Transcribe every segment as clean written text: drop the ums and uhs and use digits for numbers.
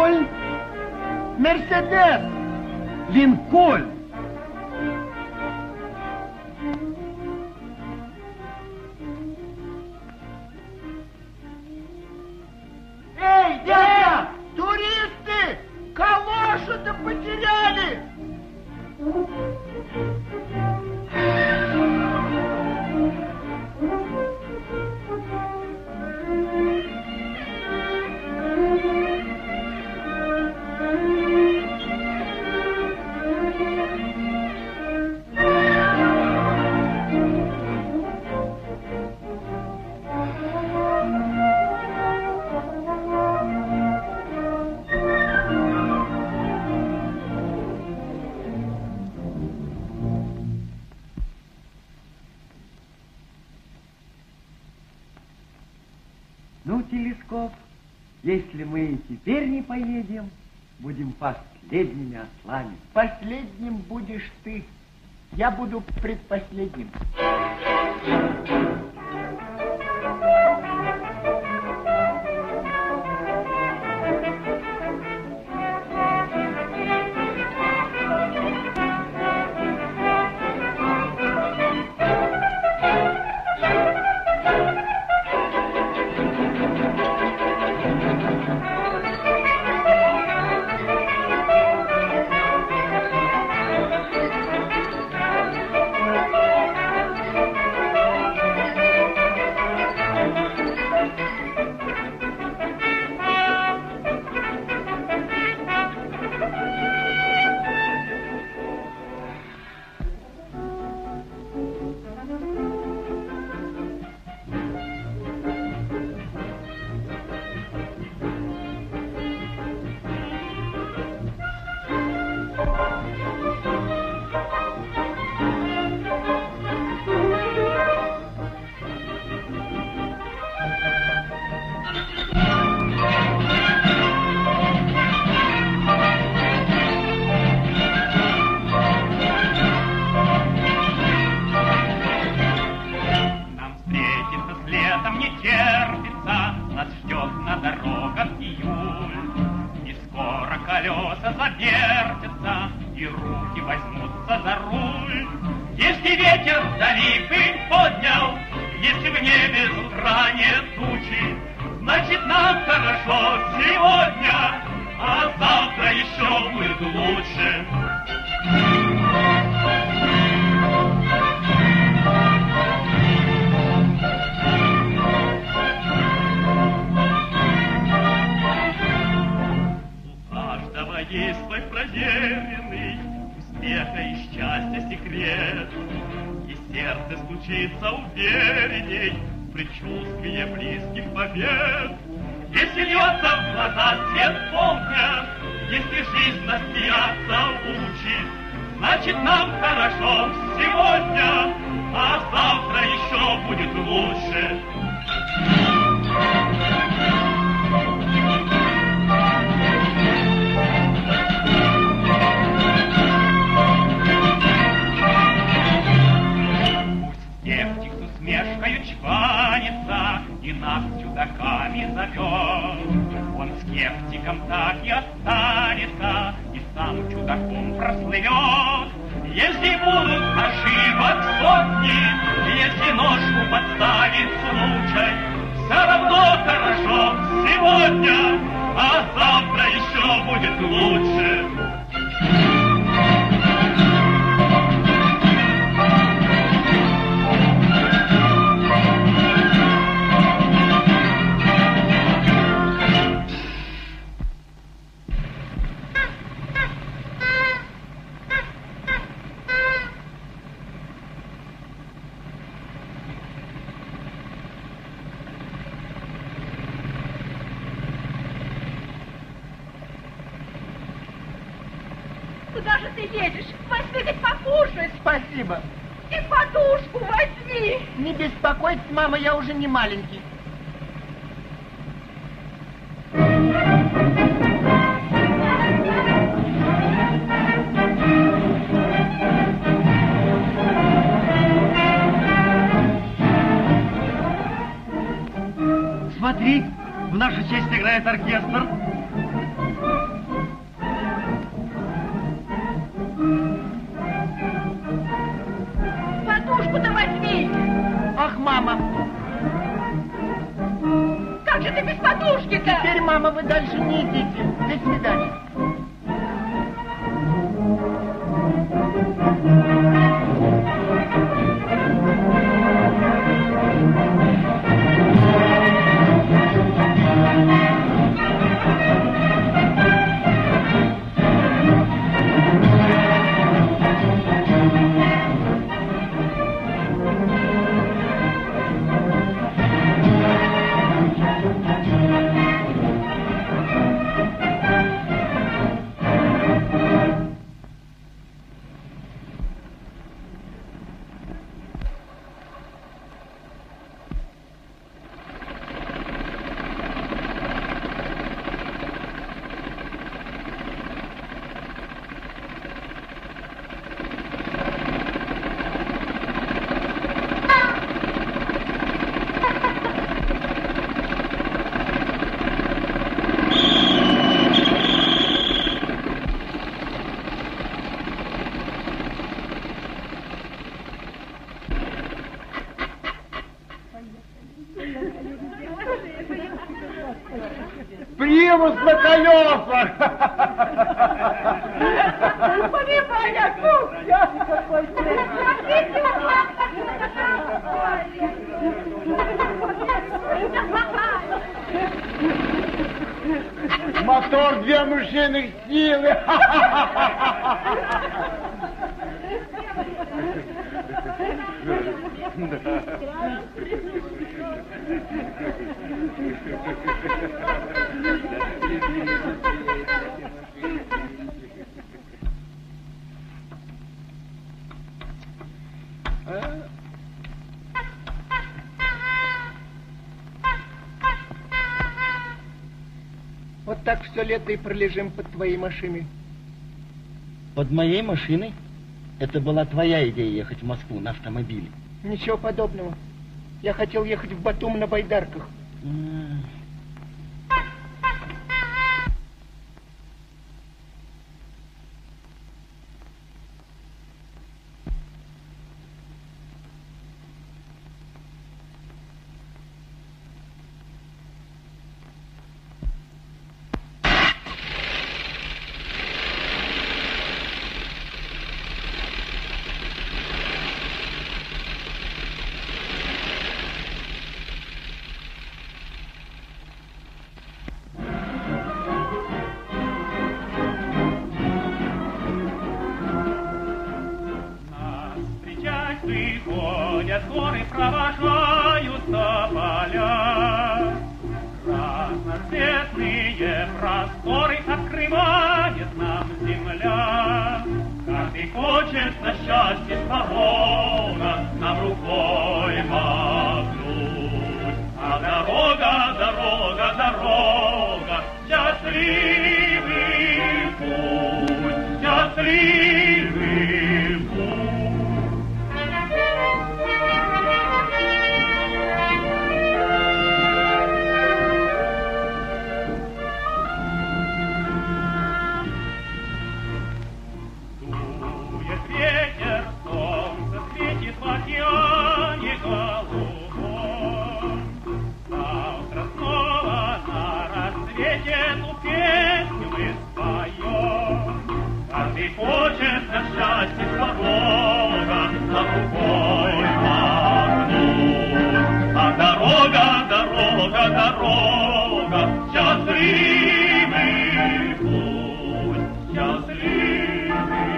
Линкольн. Мерседес. Линкольн. Эй, дядя! Туристы! Калошу-то потеряли! Ну, телескоп, если мы и теперь не поедем, будем последними ослами. Последним будешь ты. Я буду предпоследним. Куда же ты едешь? Возьми хоть покушать. Спасибо. И подушку возьми. Не беспокойтесь, мама, я уже не маленький. Смотри, в нашу честь играет оркестр. Ах, мама! Как же ты без подушки-то? Теперь, мама, вы дальше не идите. До свидания. Примус на колесах! Понимаю, какой Мотор 2 мышиных силы! Вот так все лето и пролежим под твоей машиной. Под моей машиной? Это была твоя идея ехать в Москву на автомобиле. Ничего подобного. Я хотел ехать в Батум на байдарках. Приходят горы, провожаются поля. Разноцветные просторы открывает нам земля. Каждый хочет на счастье с порога нам рукой махнуть. А дорога, дорога, дорога, счастливый путь, счастливый путь. Хочет на счастье дорога, на рукой махнуть. А дорога, дорога, дорога, счастливый путь, счастливый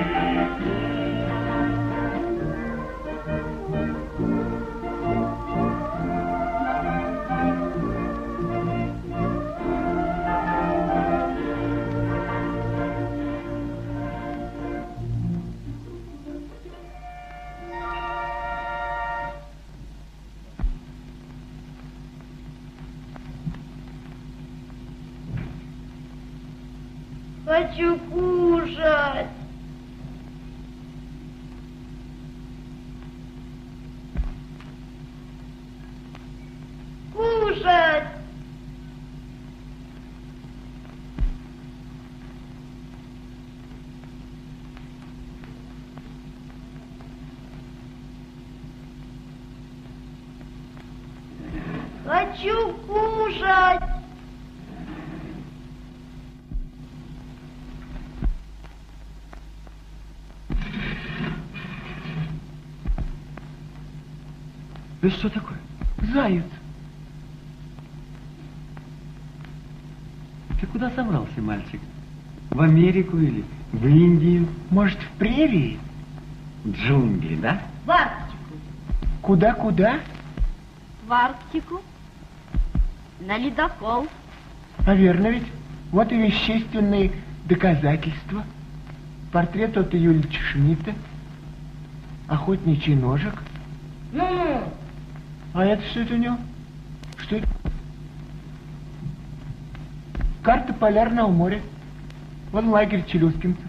Хочу кушать. Кушать. Хочу кушать. Да что такое? Заяц. Ты куда собрался, мальчик? В Америку или в Индию? Может, в прерии? В джунгли, да? В Арктику. Куда-куда? В Арктику. На ледокол. А верно ведь? Вот и вещественные доказательства. Портрет от Юльча Шмидта. Охотничий ножик. Ну-ну. А это что это у него? Что это? Карта Полярного моря. Вон лагерь челюскинцев.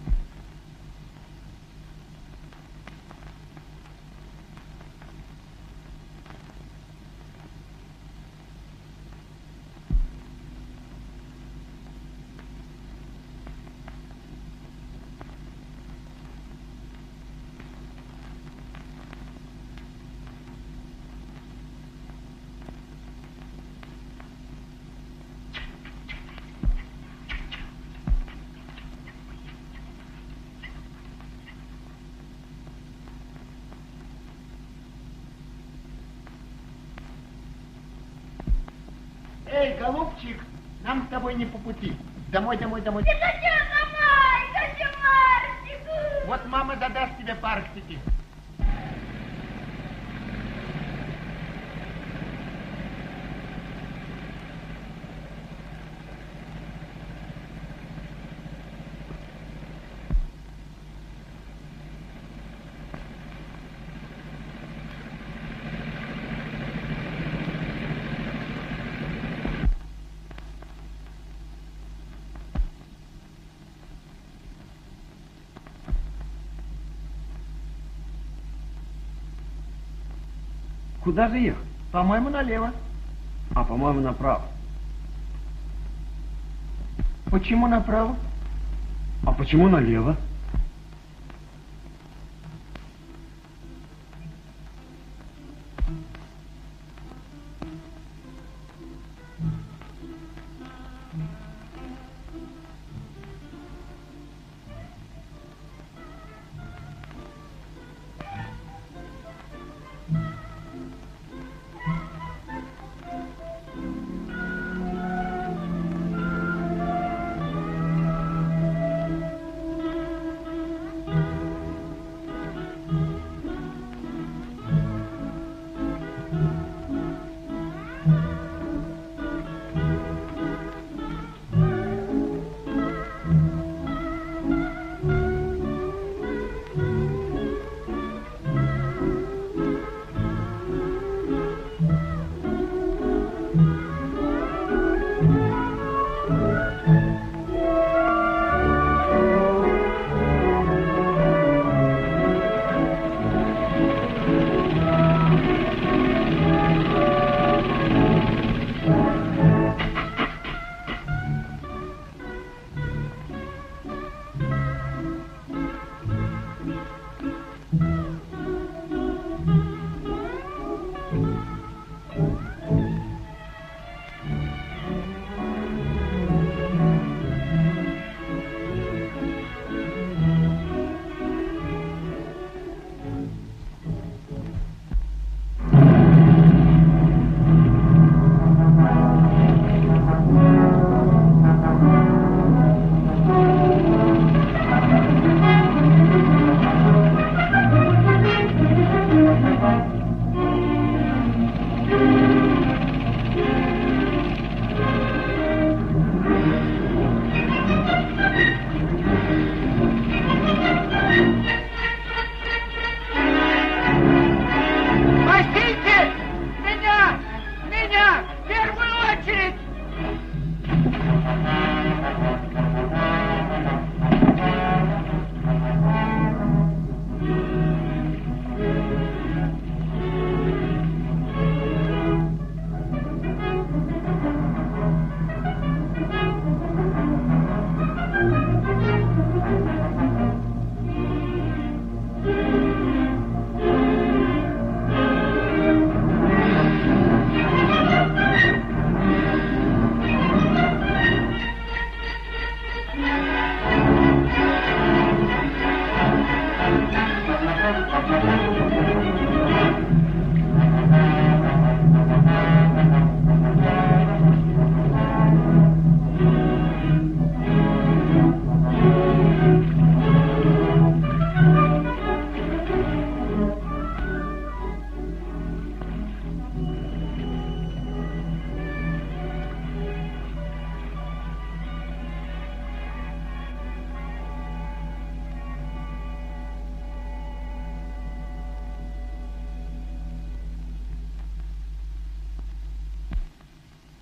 Эй, голубчик, нам с тобой не по пути. Домой, домой, домой. Я хочу домой! Хочу в Арктику! Вот мама задаст тебе по Арктике. Куда же ехать? По-моему, налево. А, по-моему, направо. Почему направо? А почему налево?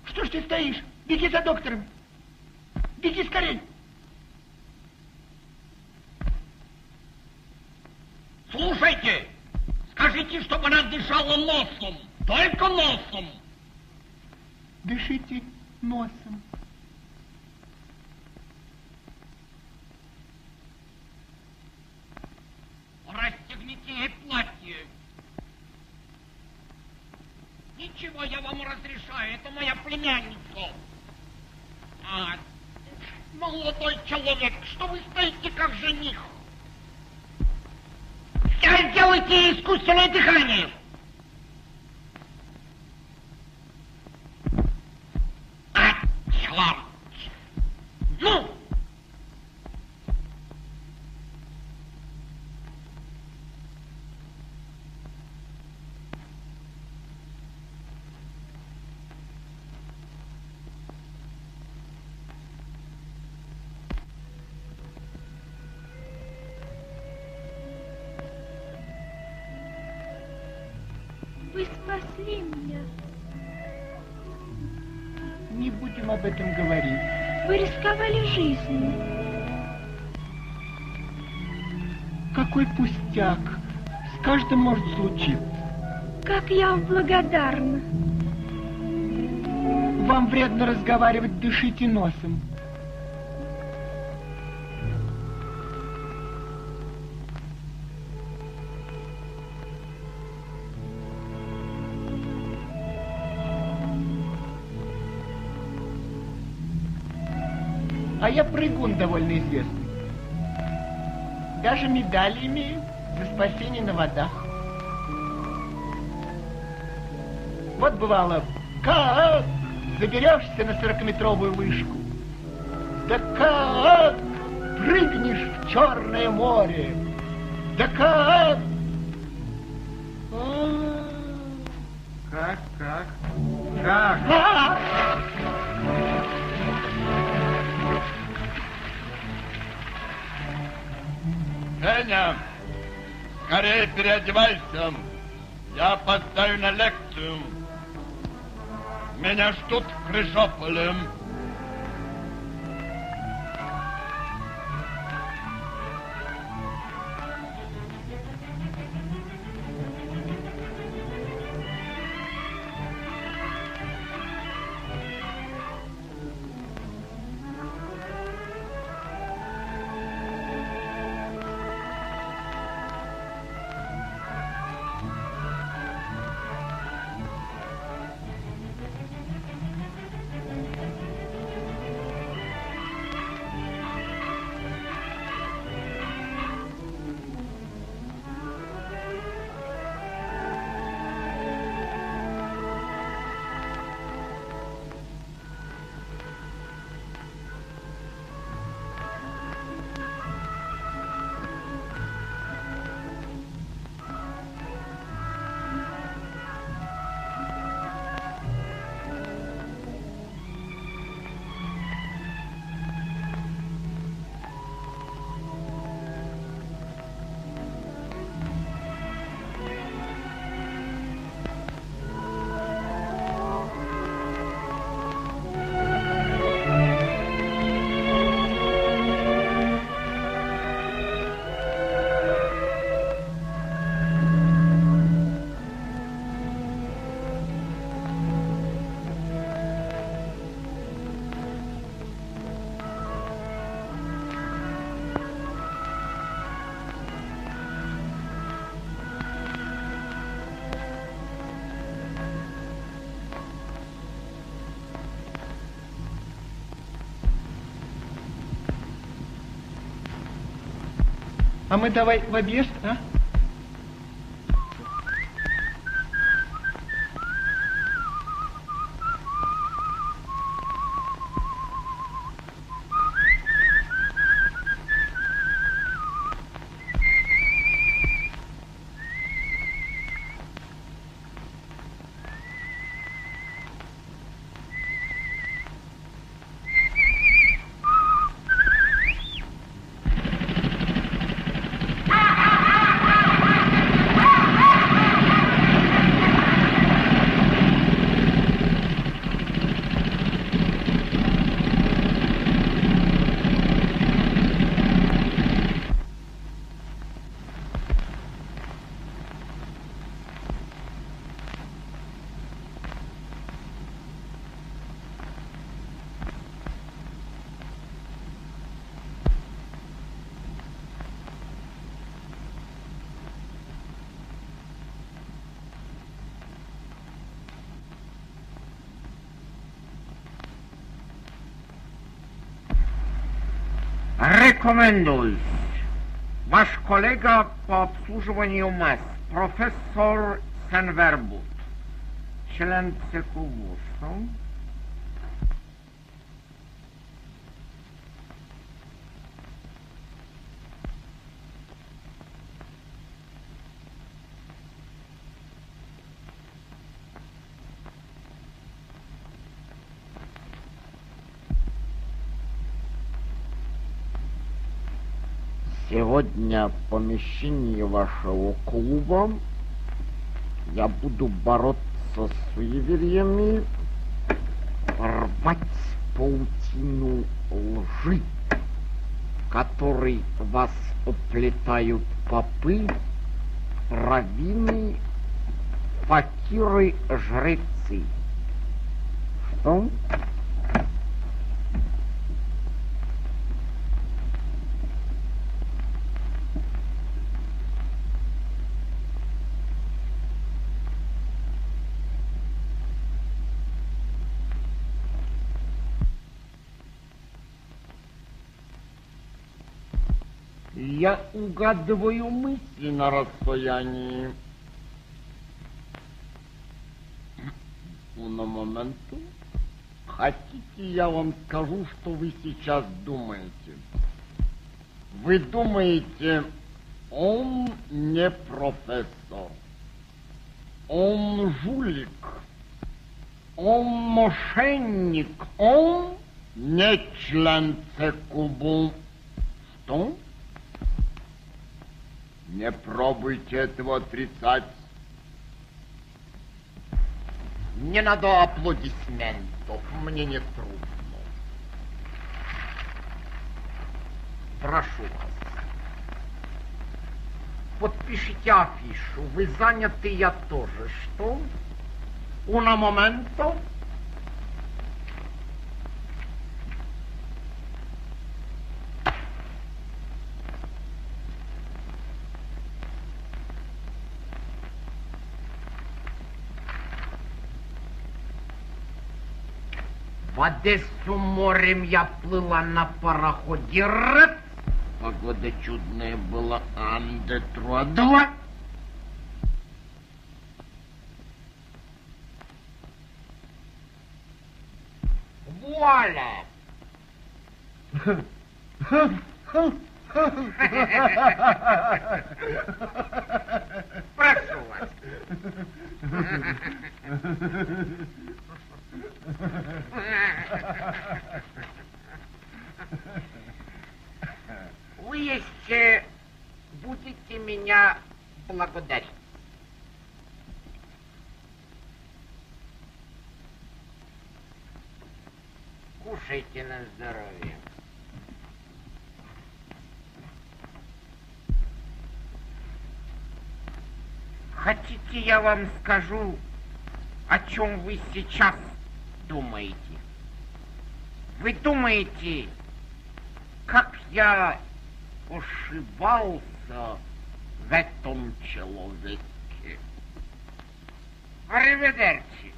Что ж ты стоишь? Беги за доктором. Беги скорей. Слушайте, скажите, чтобы она дышала носом, только носом. Дышите носом. Расстегните ей платье. Ничего, я вам разрешаю, это моя племянница. Молодой человек, что вы стоите как жених? Сделайте искусственное дыхание. Черт! Ну! Вы спасли меня. Не будем об этом говорить. Вы рисковали жизнью. Какой пустяк. С каждым может случиться. Как я вам благодарна. Вам вредно разговаривать, дышите носом. А я прыгун довольно известный. Даже медали имею за спасение на водах. Вот бывало, как заберешься на 40-метровую вышку, да как прыгнешь в Черное море, да как... Как? Феня, скорее переодевайся. Я опоздаю на лекцию. Меня ждут в Крыжополе. А мы давай в объезд, а? Рекомендуюсь. Ваш коллега по обслуживанию масс, профессор Сен-Вербут, член ЦКУ. Сегодня в помещении вашего клуба я буду бороться с суевериями, рвать паутину лжи, которой вас уплетают попы, раввины, факиры, жрецы. Что? Я угадываю мысли на расстоянии. На моменту. Хотите, я вам скажу, что вы сейчас думаете? Вы думаете, он не профессор, он жулик, он мошенник, он не член ЦКУ. Что? Не пробуйте этого отрицать. Не надо аплодисментов, мне не трудно. Прошу вас. Подпишите афишу, вы заняты, я тоже. Что? Uno momento. В Одессу морем я плыла на пароходе «Ред». Погода чудная была, Ан-де-Труа-2. Вуаля! Прошу вас. Вы еще будете меня благодарить. Кушайте на здоровье. Хотите, я вам скажу, о чем вы сейчас думаете? Вы думаете, как я ошибался в этом человеке? Ариведерчи.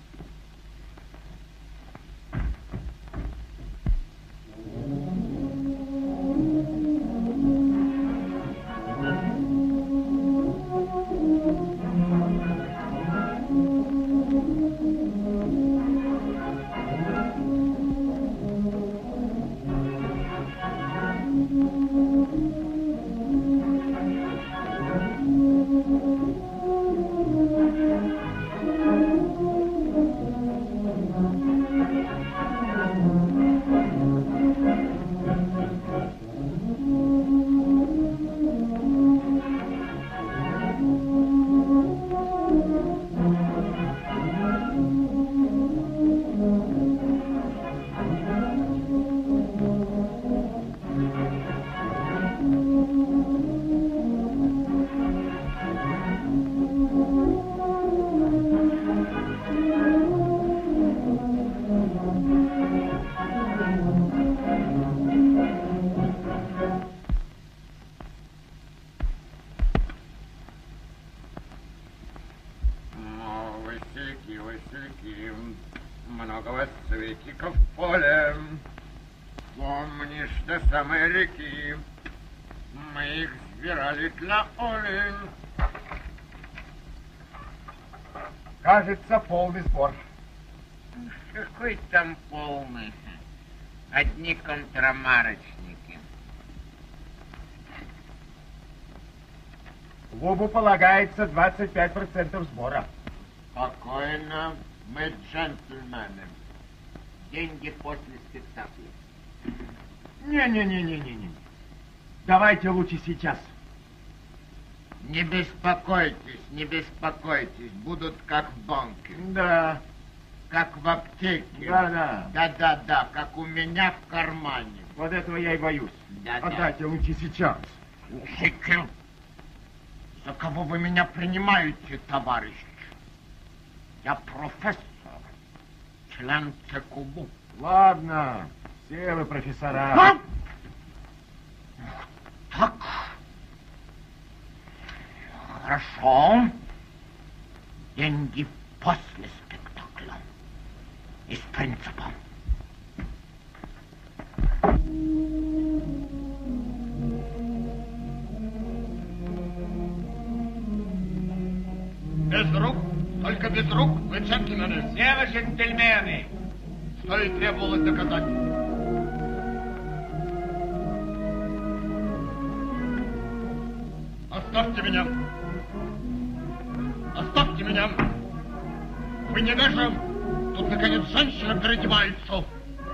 Васильки, много васильников в поле. Помнишь, до самой реки Мы их сбирали для Оли. Кажется, полный сбор. Какой там полный? Одни контрамарочники. Клубу полагается 25% сбора. Спокойно, мы джентльмены. Деньги после спектакля. Не. Давайте лучше сейчас. Не беспокойтесь, не беспокойтесь. Будут как в банке. Да. Как в аптеке. Да. Да, как у меня в кармане. Вот этого я и боюсь. Да. Отдайте лучше сейчас. Слушайте, за кого вы меня принимаете, товарищ? Я профессор, член ЦКУ. Ладно, все вы профессора. Так. Хорошо. Деньги после спектакля. Из принципа. Без рук, только без рук, вы джентльмены. Все вы джентльмены. Что и требовалось доказать. Оставьте меня. Оставьте меня. Вы не даже... Тут, наконец, женщина переодевается.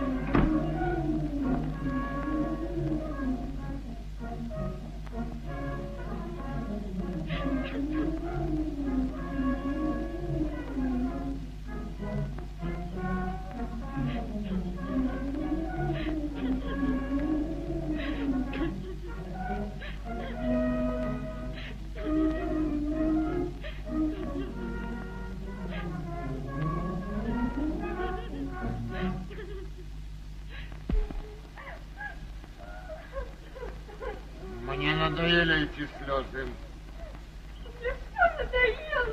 Мне надоели эти слезы. Мне все надоело.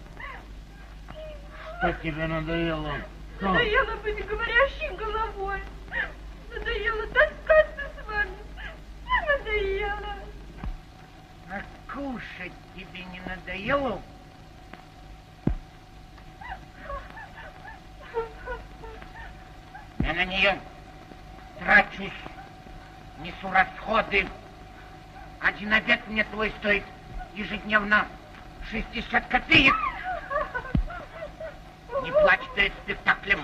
Что тебе надоело? Надоело быть говорящей головой. Надоело таскаться с вами. Мне надоело. А кушать тебе не надоело? Я на нее трачусь, несу расходы. Один обед мне твой стоит ежедневно 60 копеек. Не плачь перед спектаклем.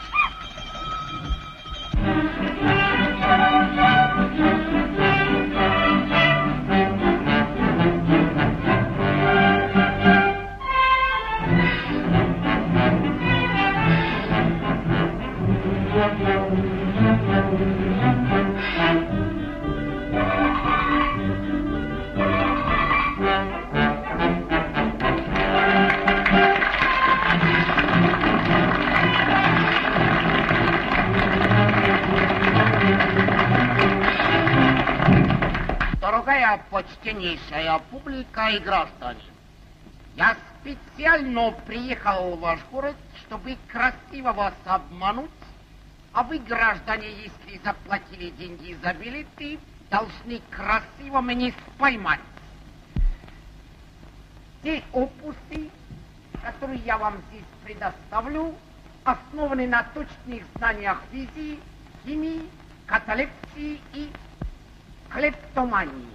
Дорогая почтеннейшая публика и граждане, я специально приехал в ваш город, чтобы красиво вас обмануть, а вы, граждане, если заплатили деньги за билеты, должны красиво меня поймать. Те опусы, которые я вам здесь предоставлю, основаны на точных знаниях физики, химии, каталепсии и клептомании.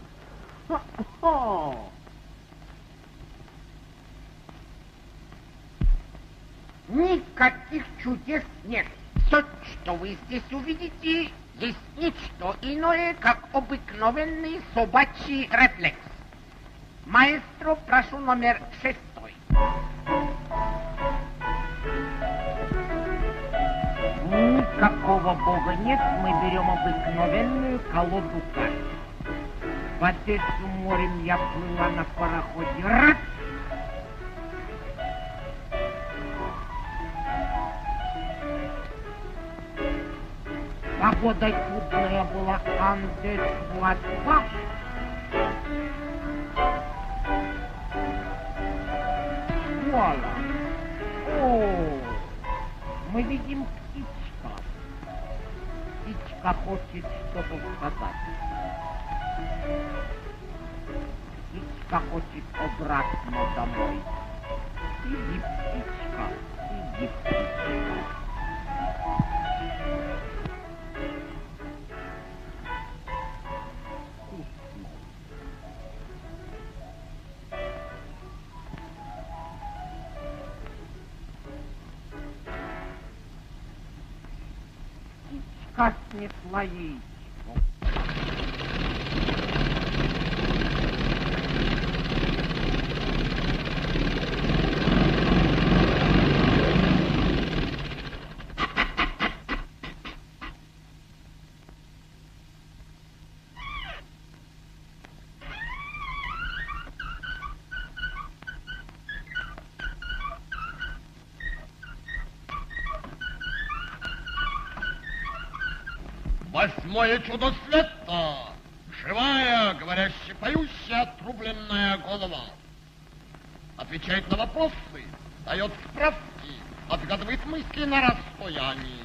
Никаких чудес нет. Все, что вы здесь увидите, есть ничто иное, как обыкновенный собачий рефлекс. Маэстро, прошу номер 6. Никакого бога нет, мы берем обыкновенную колоду карт. В Одессу морем я плыла на пароходе. Раз! Погода чудная была, Андес 2. Вуаля! О, мы видим птичка. Птичка хочет что-то сказать. захочет обратно домой. Иди, птичка, иди, птичка. Птичка снесла яичко. Восьмое чудо света. Живая, говорящая, поющая, отрубленная голова. Отвечает на вопросы, дает справки, отгадывает мысли на расстоянии.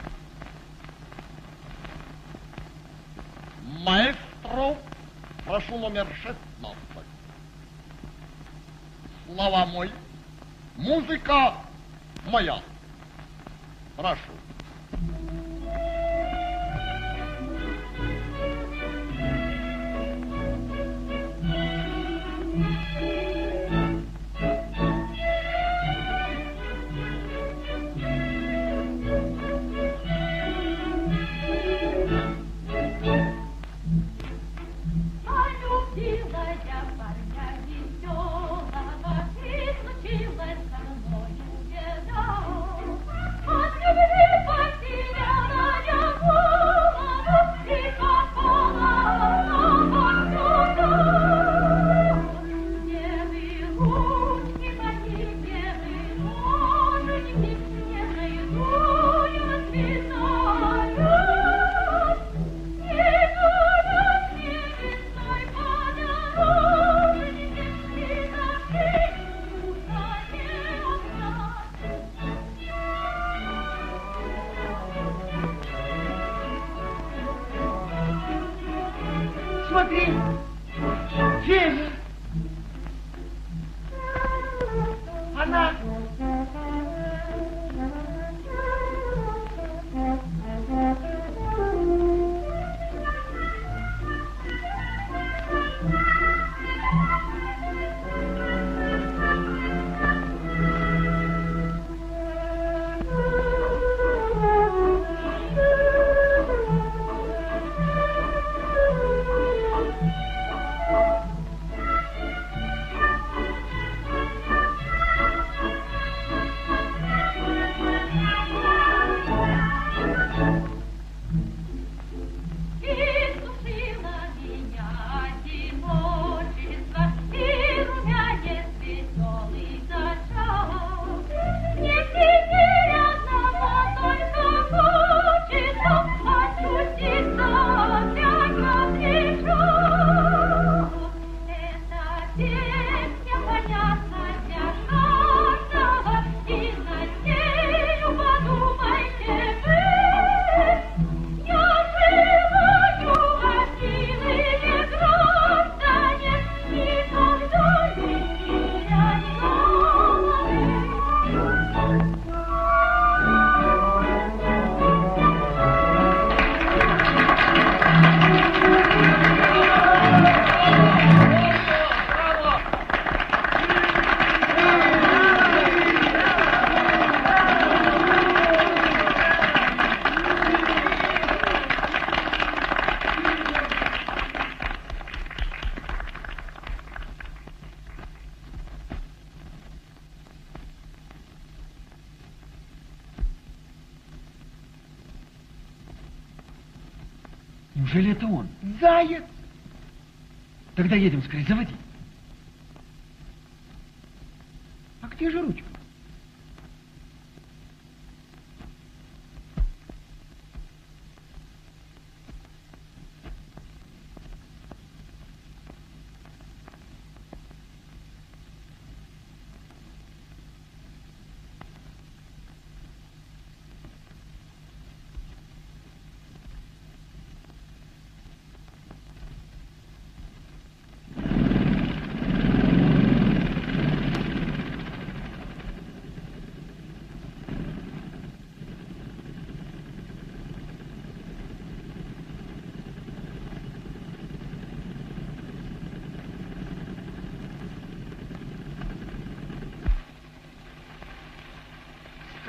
Маэстро, прошу номер 16. Слова мой, музыка моя. Прошу. Смотри, Феня. Она. Неужели это он? Заяц. Тогда едем скорее, заводи. А где же ручка?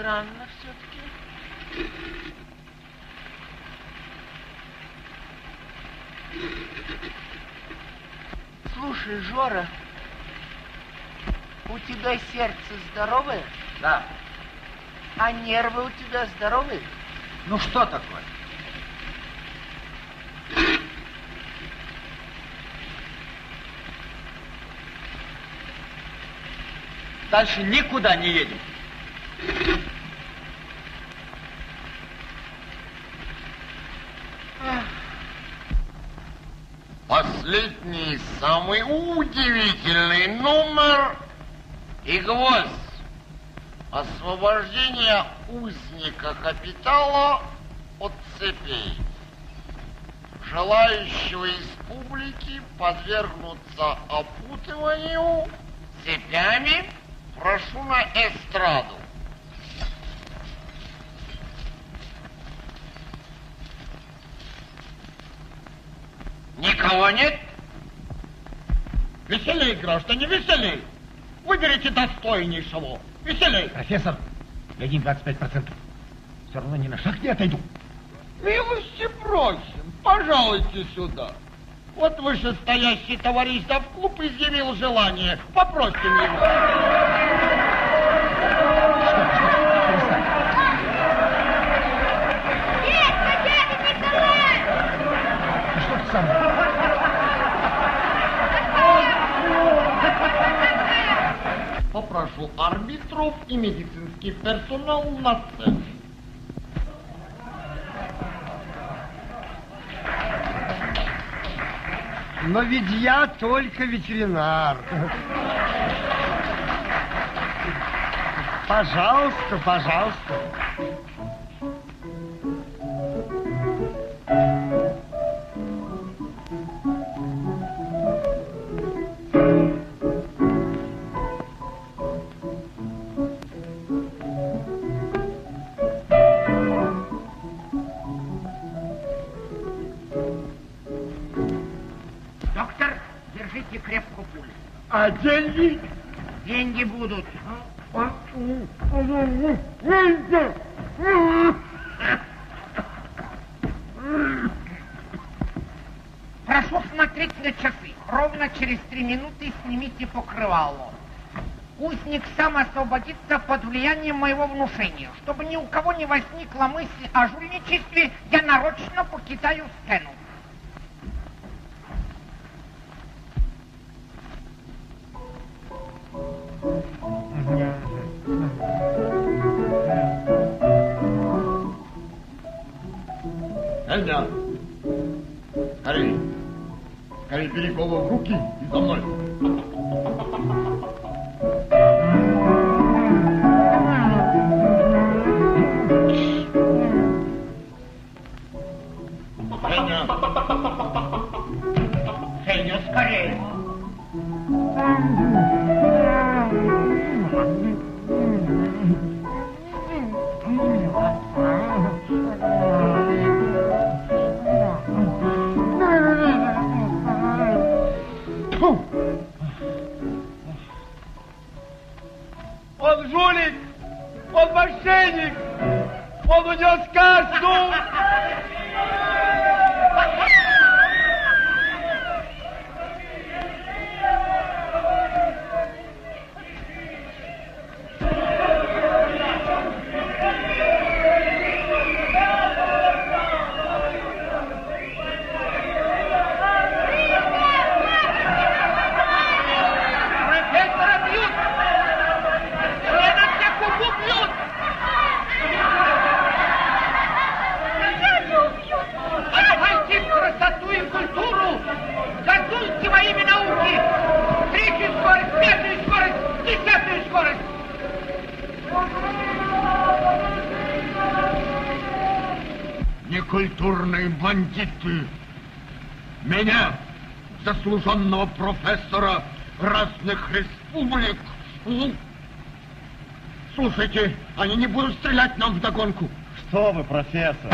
Странно все-таки. Слушай, Жора, у тебя сердце здоровое? Да. А нервы у тебя здоровые? Ну что такое? Дальше никуда не едем. Последний, самый удивительный номер и гвоздь. Освобождение узника капитала от цепей. Желающего из публики подвергнуться опутыванию цепями прошу на эстраду. Никого нет? Веселей, граждане, веселей. Выберите достойнейшего. Веселей. Профессор, дадим 25%. Все равно ни на шаг не отойду. Милости просим, пожалуйте сюда. Вот вышестоящий товарищ завклуб изъявил желание. Попросим его. Дядя, дядя Николай! Что ты сам? Попрошу арбитров и медицинский персонал на сцену. Но ведь я только ветеринар. Пожалуйста, пожалуйста. Доктор, держите крепко пульс. А деньги? Деньги будут. Прошу смотреть на часы. Ровно через 3 минуты снимите покрывало. Узник сам освободится под влиянием моего внушения. Чтобы ни у кого не возникла мысль о жульничестве, я нарочно покидаю сцену. Эля, скорей. Скорей бери голову в руки и за мной. Феня. Феня, скорей. Он жулик, он мошенник, он унес кассу. Некультурные бандиты. Меня, заслуженного профессора разных республик. Слушайте, они не будут стрелять нам вдогонку. Что вы, профессор?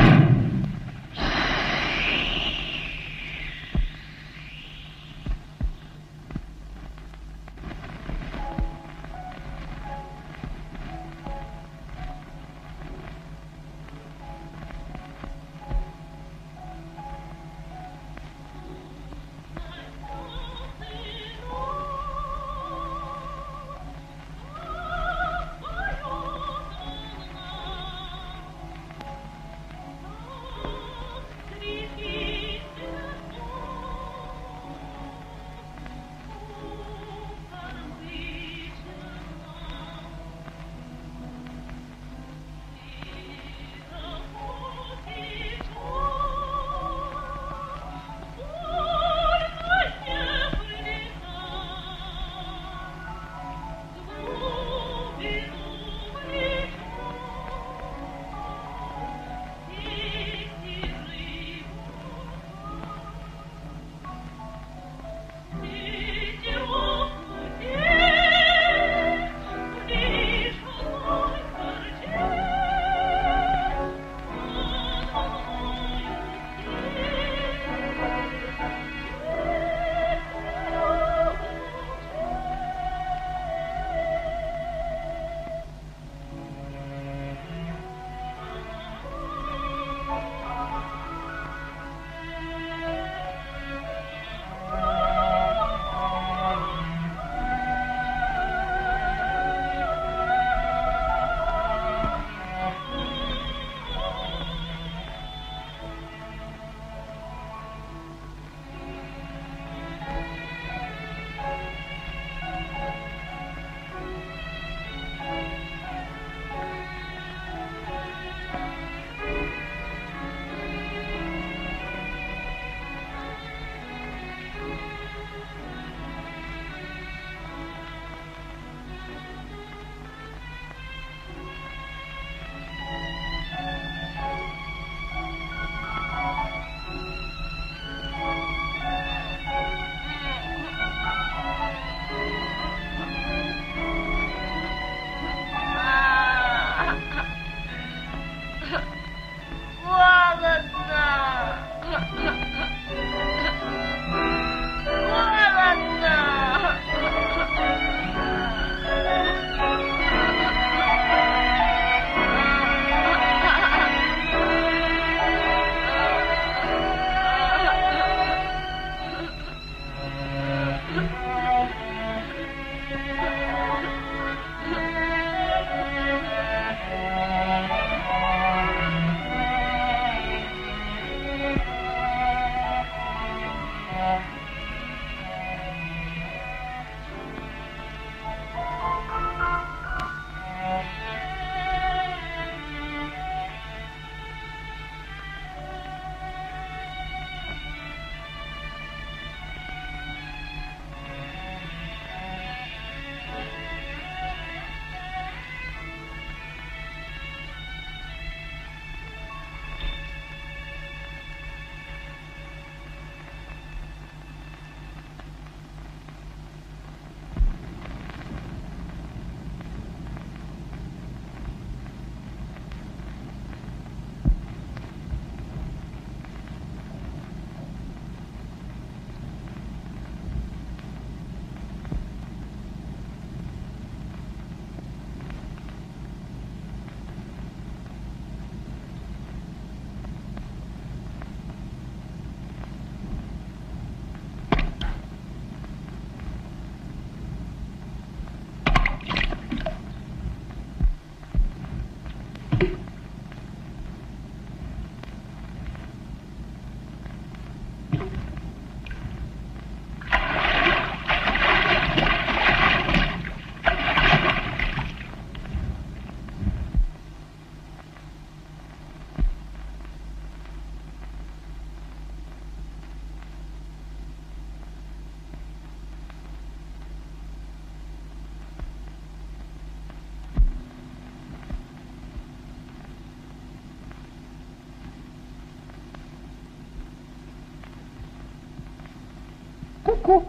Ку-ку.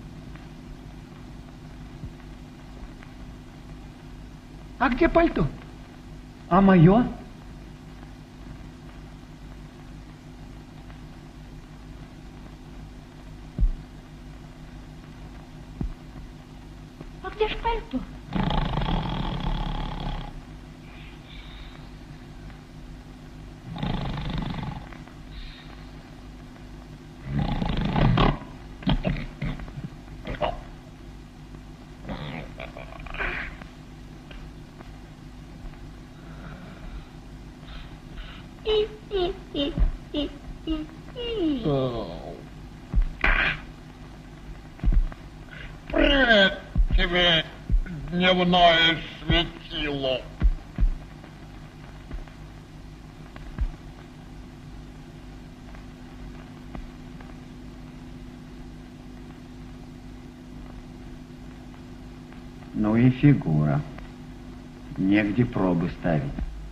А где пальто? А мое? А где ж пальто? Привет тебе, дневное светило. Ну и фигура. Негде пробы ставить.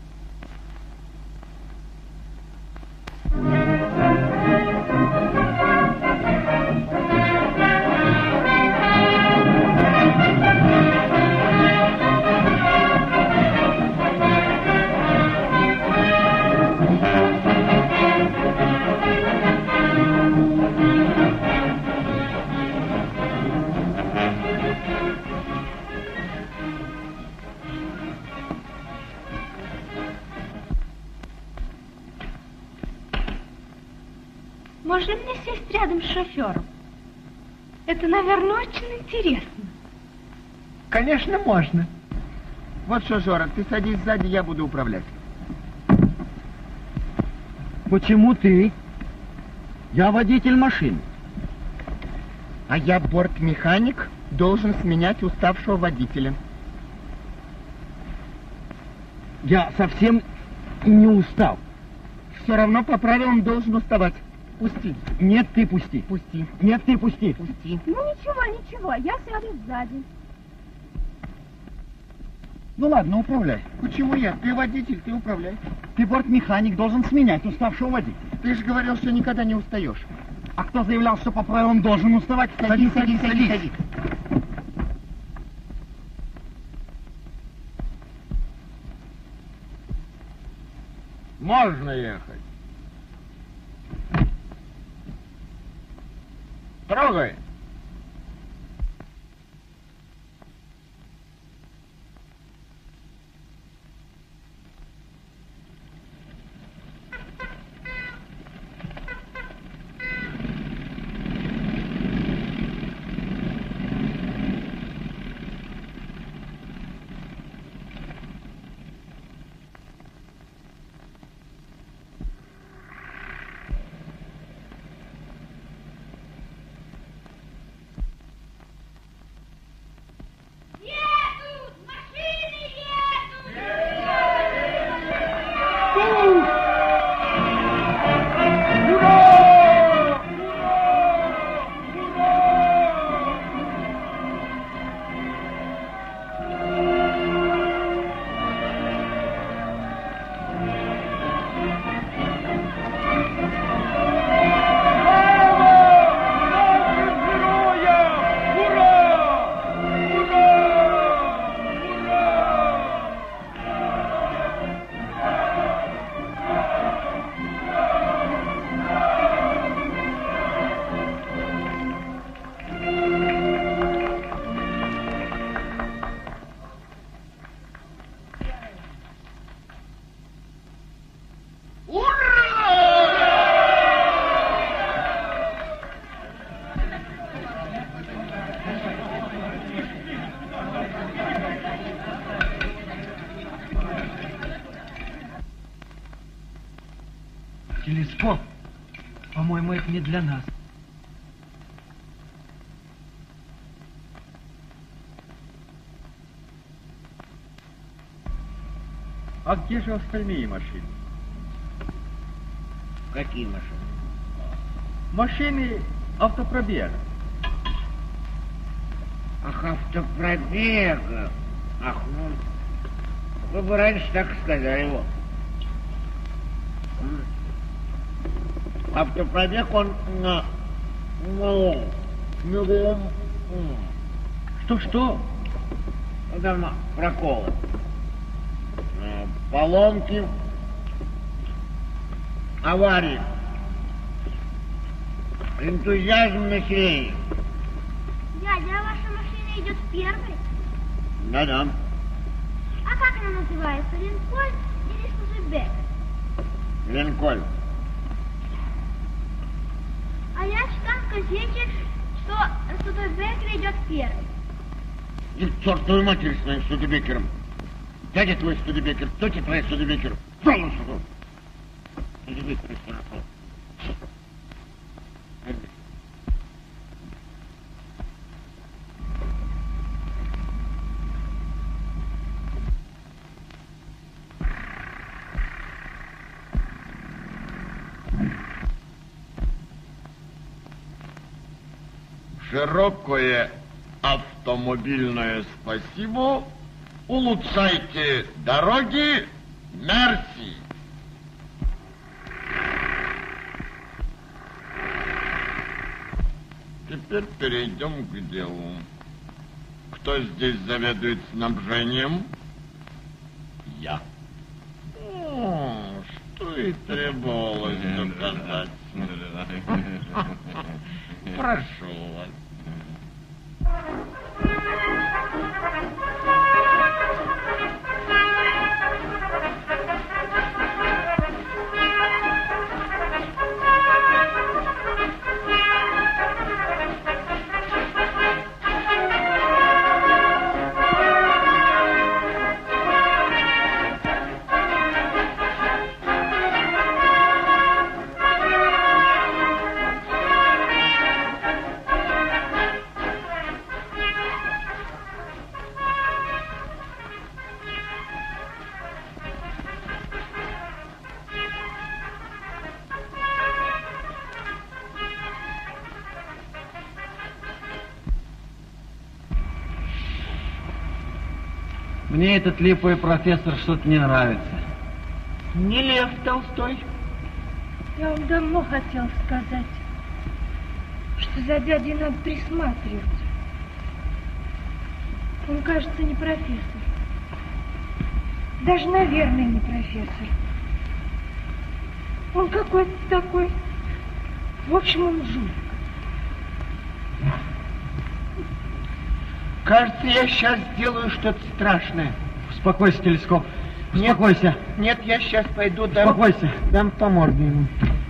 Можно мне сесть рядом с шофером? Это, наверное, очень интересно. Конечно, можно. Вот что, Жора, ты садись сзади, я буду управлять. Почему ты? Я водитель машины. А я бортмеханик, должен сменять уставшего водителя. Я совсем не устал. Все равно по правилам должен уставать. Пусти. Нет, ты пусти. Пусти. Нет, ты пусти. Пусти. Ну, ничего, я сяду сзади. Ну ладно, управляй. Почему я? Ты водитель, ты управляй. Ты бортмеханик, должен сменять уставшего водителя. Ты же говорил, что никогда не устаешь. А кто заявлял, что по правилам должен уставать? Садись. Можно ехать. Трогай. Телескоп? По-моему, это не для нас. А где же остальные машины? Какие машины? Машины автопробега. Ах, автопробега. Ах, ну, вы бы раньше так сказали его. Автопробег, он Что? Давно проколы. Поломки. Аварии. Энтузиазм населения. Дядя, а ваша машина идет первой? Да-да. А как она называется? Линкольн или Студебекер? Линкольн. А я читал в газете, что Студебекер идет первый. И к чертовой матери с моим Студебекером. Дядя твой Студебекер, тетя твоя Студебекер. Залу сюда. Студебекер, хорошо. Широкое автомобильное спасибо. Улучшайте дороги. Мерси. Теперь перейдем к делу. Кто здесь заведует снабжением? Я. О, что и требовалось доказать. Прошу вас. Мне этот липовый профессор что-то не нравится. Не Лев Толстой. Я вам давно хотел сказать, что за дядей надо присматривать. Он, кажется, не профессор. Даже, наверное, не профессор. Он какой-то такой... В общем, он жулик. Кажется, я сейчас сделаю что-то страшное. Успокойся, Телескоп. Успокойся. Нет, я сейчас пойду дам... Успокойся. Дам по морде ему.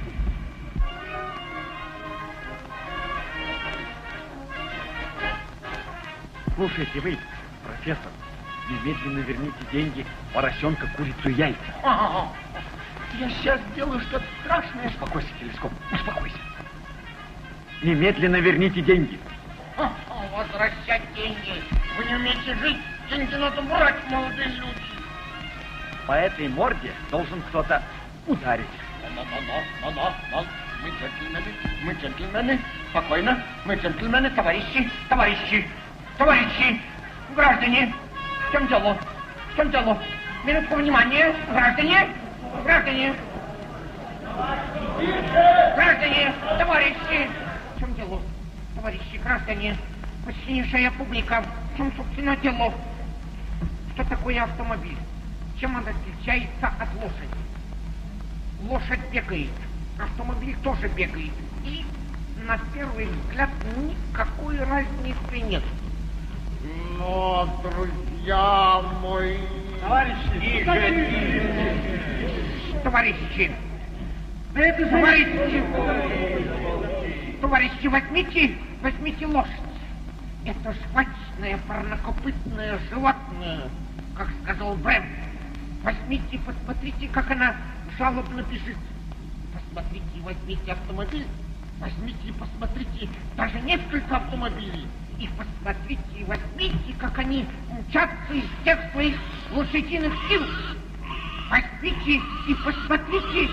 Слушайте вы, профессор, немедленно верните деньги, поросенка, курицу, яйца. Я сейчас сделаю что-то страшное. Успокойся, Телескоп, успокойся. Немедленно верните деньги. Возвращать деньги. Вы не умеете жить. Деньги надо брать, молодые люди. По этой морде должен кто-то ударить. Но. Мы джентльмены. Спокойно. Мы джентльмены, товарищи. Граждане. В чем дело? Минутку внимания. Граждане. Товарищи. В чем дело? Товарищи, граждане. Почтеннейшая публика. В чем, собственно, дело? Что такое автомобиль? Чем он отличается от лошади? Лошадь бегает, автомобиль тоже бегает. И на первый взгляд никакой разницы нет. Но, друзья мои... Товарищи, возьмите лошадь. Это жвачное, парнокопытное животное, как сказал Брэм. Возьмите, посмотрите, как она жалобно бежит. Посмотрите, возьмите автомобиль. Посмотрите, даже несколько автомобилей. И посмотрите, возьмите, как они мчатся из всех своих лошадиных сил. Возьмите и посмотрите.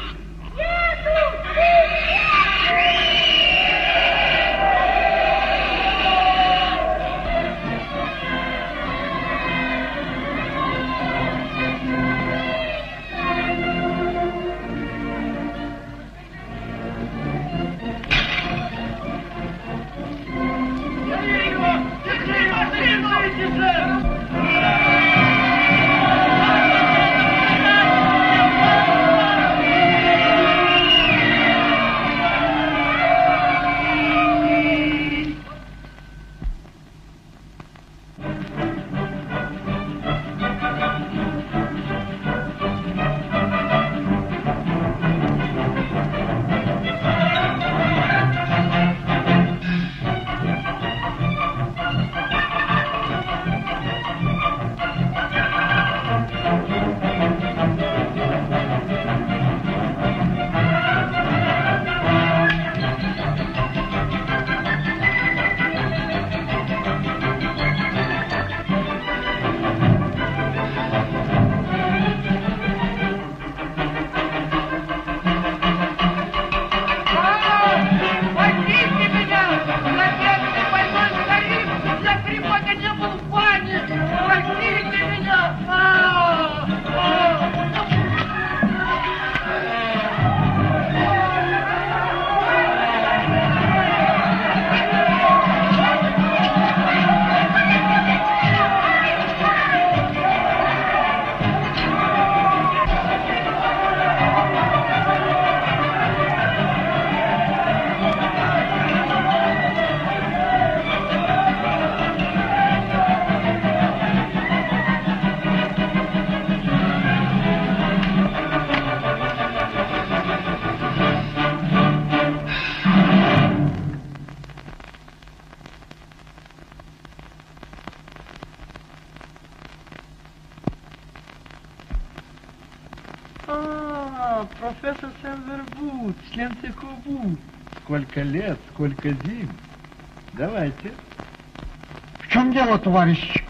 Профессор Сен-Вербут, член ЦКБУ. Сколько лет, сколько зим. Давайте. В чем дело, товарищ?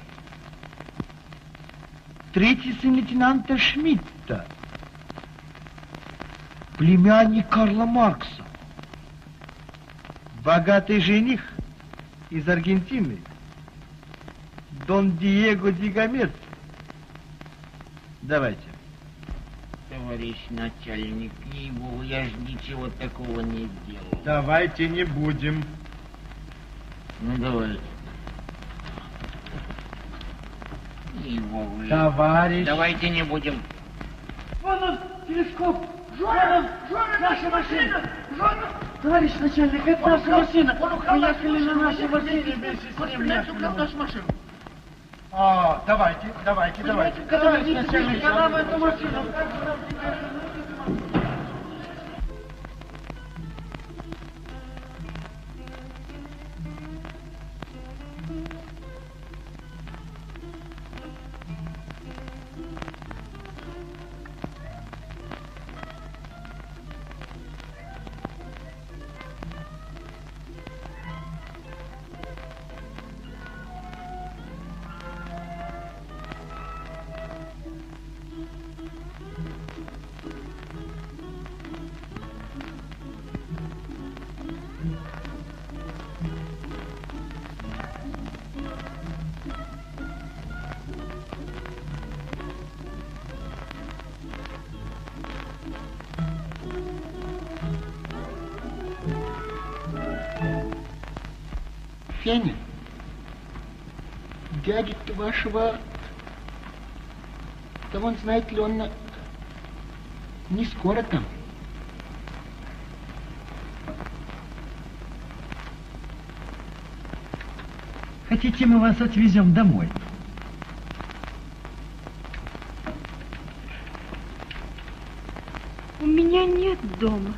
Третий сын лейтенанта Шмидта. Племянник Карла Маркса. Богатый жених из Аргентины. Дон Диего Дигамет. Давайте. Товарищ начальник, ей-богу, я ж ничего такого не делал. Давайте не будем. Ну, давайте. Ей-богу. Товарищ. Давайте не будем. Вон он, телескоп. Жора, наша машина. Жора. Товарищ начальник, это наша машина. Мы ехали на нашей машине вместе с ним. Нашу машину. А, давайте. Товарищ начальник, нам эту машину. Феня, дядя-то вашего, да он, знаете ли, он не скоро там. Хотите, мы вас отвезем домой? У меня нет дома.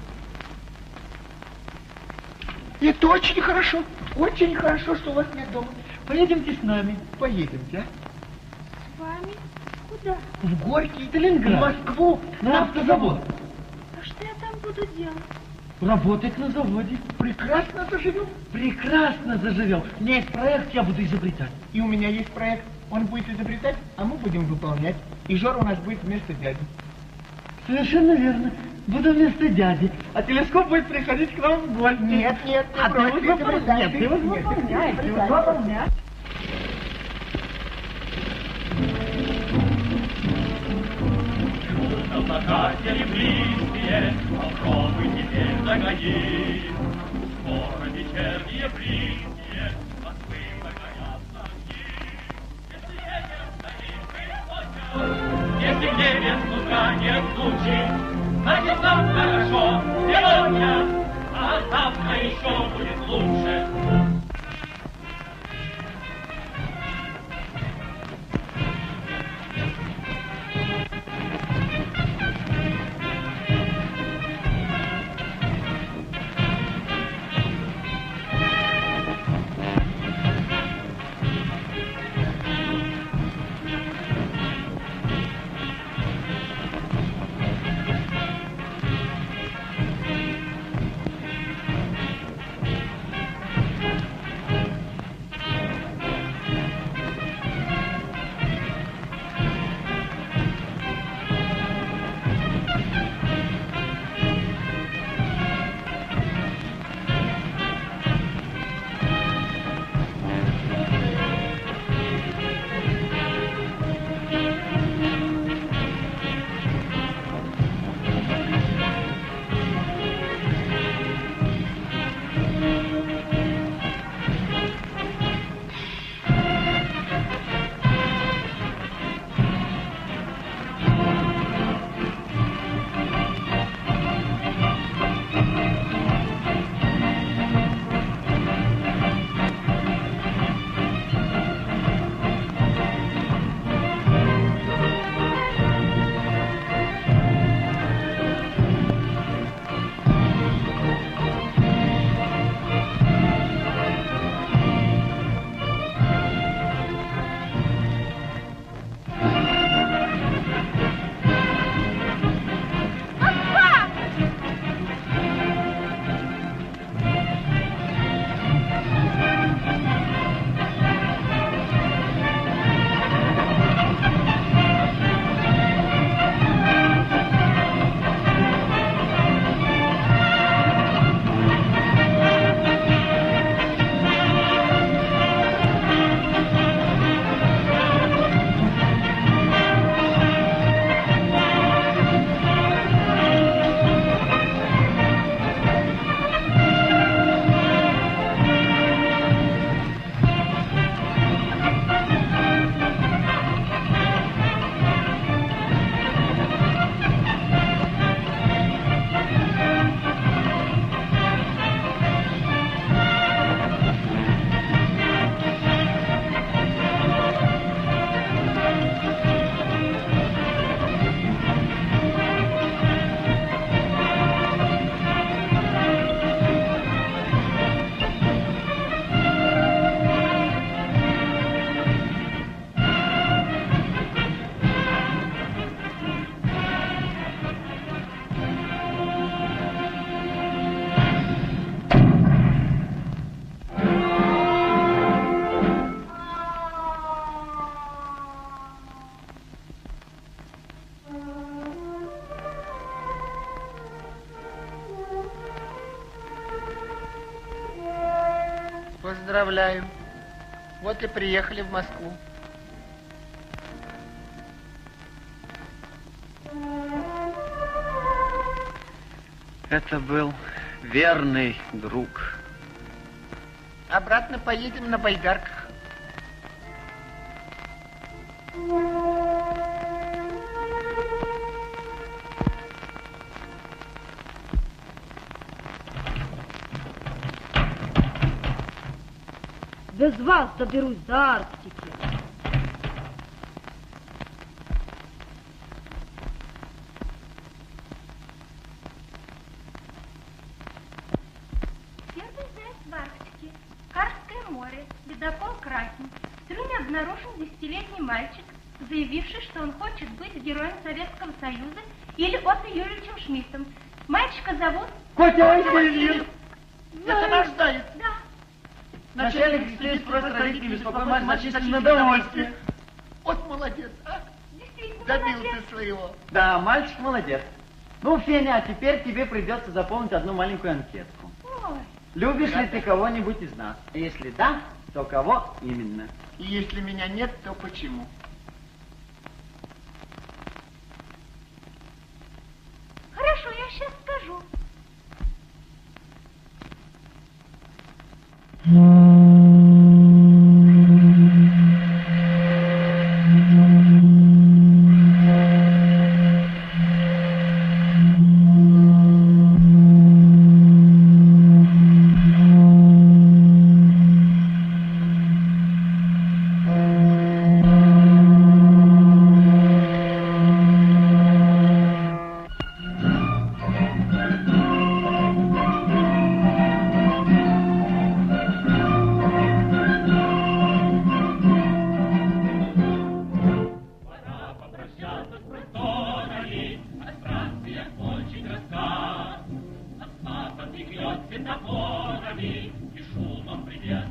Это очень хорошо, что у вас нет дома. Поедемте с нами. Поедемте, а? С вами? Куда? В Горький, Сталинград. В Москву. На автозавод. А что я там буду делать? Работать на заводе. Прекрасно заживем. Прекрасно заживем. У меня есть проект, я буду изобретать. И у меня есть проект. Он будет изобретать, а мы будем выполнять. И Жора у нас будет вместо дяди. Совершенно верно. Буду вместо дяди. А телескоп будет приходить к нам в гости. Нет, А ты вот выполняй. Ты вот выполняй. Ты вот выполняй. Облака серебристые, попробуй теперь загони. Скоро вечерние близкие, Москвы загорят огни. Если ветер с утра не разлучит, значит нам хорошо сегодня, а завтра еще будет лучше. Поздравляю. Вот и приехали в Москву. Это был верный друг. Обратно поедем на байдарках. Без вас доберусь до Арктики. Первый заяц в Арктике. Карское море. Ледокол Кракен. В трюме обнаружен 10-летний мальчик, заявивший, что он хочет быть героем Советского Союза или Отто Юрьевичем Шмидтом. Мальчика зовут... Котя Васильев! Это наш заяц. Да. Начальник здесь просто родителей беспокоит значительно довольствие. Вот молодец, а? Действительно, Добился молодец. своего. Да, мальчик молодец. Ну, Феня, а теперь тебе придется заполнить одну маленькую анкетку. Ой, Любишь ли ты кого-нибудь из нас? Если да, то кого именно? И если меня нет, то почему? хорошо, я сейчас скажу. Пора попрощаться с просторами, о странствиях кончить рассказ. Москва подмигнет светофорами и шумом придет